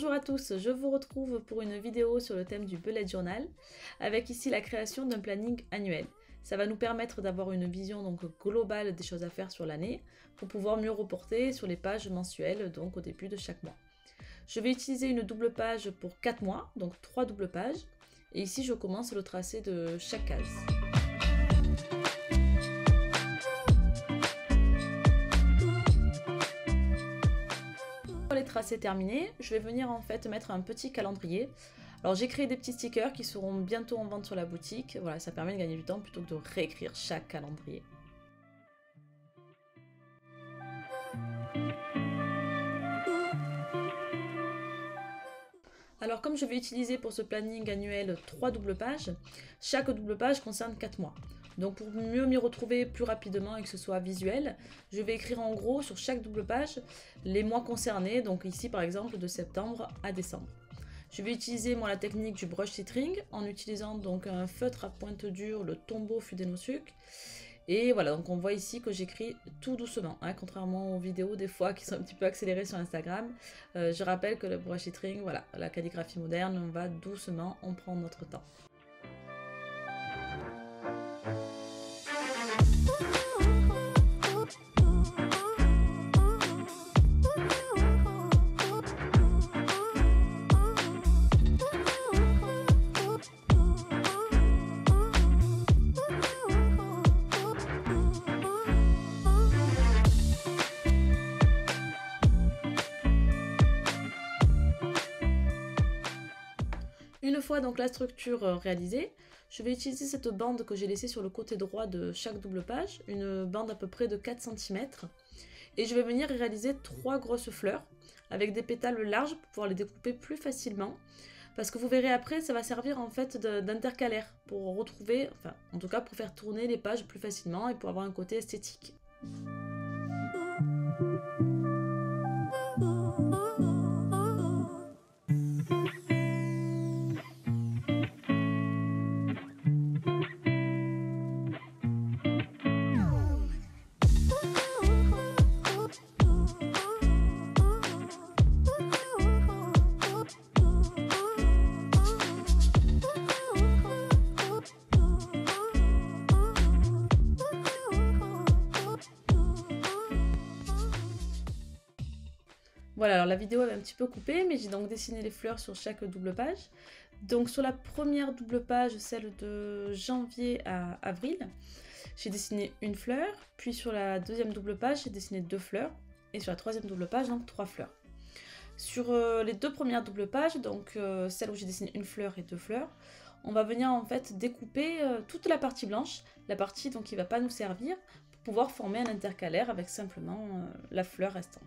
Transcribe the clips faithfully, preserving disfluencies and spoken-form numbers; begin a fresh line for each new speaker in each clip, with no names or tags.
Bonjour à tous, je vous retrouve pour une vidéo sur le thème du bullet journal, avec ici la création d'un planning annuel. Ça va nous permettre d'avoir une vision donc globale des choses à faire sur l'année, pour pouvoir mieux reporter sur les pages mensuelles, donc au début de chaque mois. Je vais utiliser une double page pour quatre mois, donc trois doubles pages, et ici je commence le tracé de chaque case. Les tracés terminés, je vais venir en fait mettre un petit calendrier. Alors j'ai créé des petits stickers qui seront bientôt en vente sur la boutique. Voilà, ça permet de gagner du temps plutôt que de réécrire chaque calendrier. Alors comme je vais utiliser pour ce planning annuel trois doubles pages, chaque double page concerne quatre mois. Donc pour mieux m'y retrouver plus rapidement et que ce soit visuel, je vais écrire en gros sur chaque double page les mois concernés, donc ici par exemple de septembre à décembre. Je vais utiliser moi la technique du brush lettering en utilisant donc un feutre à pointe dure, le Tombow Fude-no-Sucre. Et voilà, donc on voit ici que j'écris tout doucement, hein, contrairement aux vidéos des fois qui sont un petit peu accélérées sur Instagram. Euh, je rappelle que le brush lettering, voilà, la calligraphie moderne, on va doucement, on prend notre temps. Une fois donc la structure réalisée, je vais utiliser cette bande que j'ai laissée sur le côté droit de chaque double page, une bande à peu près de quatre centimètres, et je vais venir réaliser trois grosses fleurs avec des pétales larges pour pouvoir les découper plus facilement, parce que vous verrez après, ça va servir en fait d'intercalaire pour retrouver, enfin en tout cas pour faire tourner les pages plus facilement et pour avoir un côté esthétique. Voilà, alors la vidéo est un petit peu coupée, mais j'ai donc dessiné les fleurs sur chaque double page. Donc sur la première double page, celle de janvier à avril, j'ai dessiné une fleur, puis sur la deuxième double page, j'ai dessiné deux fleurs, et sur la troisième double page, donc trois fleurs. Sur euh, les deux premières doubles pages, donc euh, celle où j'ai dessiné une fleur et deux fleurs, on va venir en fait découper euh, toute la partie blanche, la partie donc qui ne va pas nous servir, pour pouvoir former un intercalaire avec simplement euh, la fleur restante.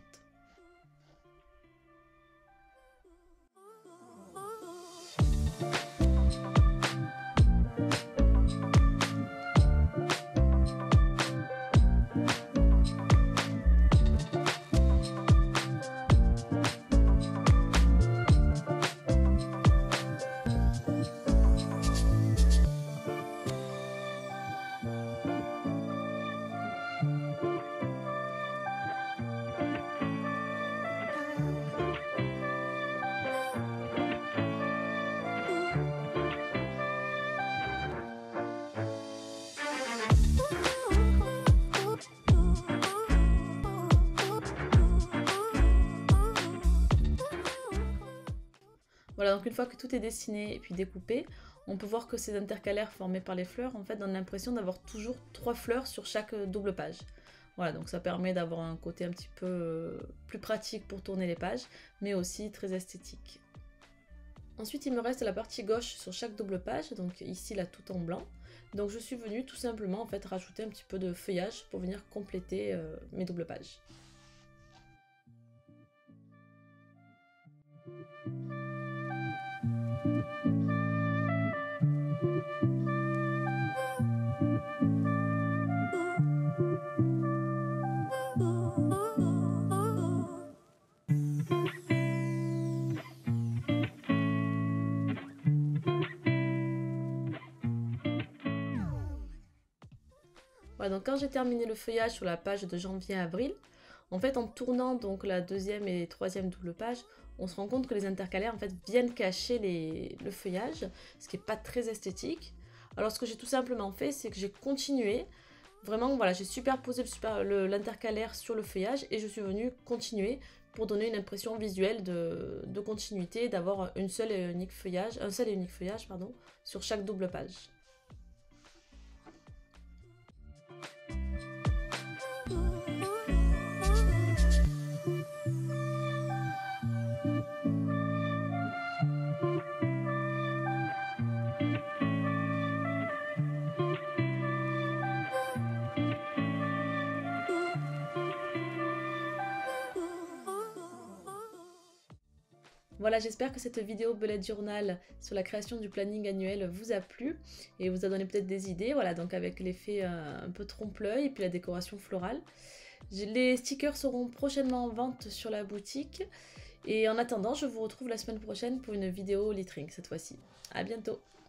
Voilà, donc une fois que tout est dessiné et puis découpé, on peut voir que ces intercalaires formés par les fleurs, en fait, donnent l'impression d'avoir toujours trois fleurs sur chaque double page. Voilà, donc ça permet d'avoir un côté un petit peu plus pratique pour tourner les pages, mais aussi très esthétique. Ensuite, il me reste la partie gauche sur chaque double page, donc ici là tout en blanc. Donc je suis venue tout simplement en fait rajouter un petit peu de feuillage pour venir compléter euh, mes doubles pages. Voilà, donc quand j'ai terminé le feuillage sur la page de janvier à avril, en fait en tournant donc la deuxième et troisième double page, on se rend compte que les intercalaires en fait viennent cacher les, le feuillage, ce qui n'est pas très esthétique. Alors ce que j'ai tout simplement fait, c'est que j'ai continué, vraiment voilà, j'ai superposé l'intercalaire sur le feuillage et je suis venue continuer pour donner une impression visuelle de, de continuité, d'avoir une seule et unique feuillage, un seul et unique feuillage pardon, sur chaque double page. Voilà, j'espère que cette vidéo bullet journal sur la création du planning annuel vous a plu et vous a donné peut-être des idées, voilà, donc avec l'effet euh, un peu trompe-l'œil et puis la décoration florale. Les stickers seront prochainement en vente sur la boutique et en attendant, je vous retrouve la semaine prochaine pour une vidéo lettering cette fois-ci. À bientôt!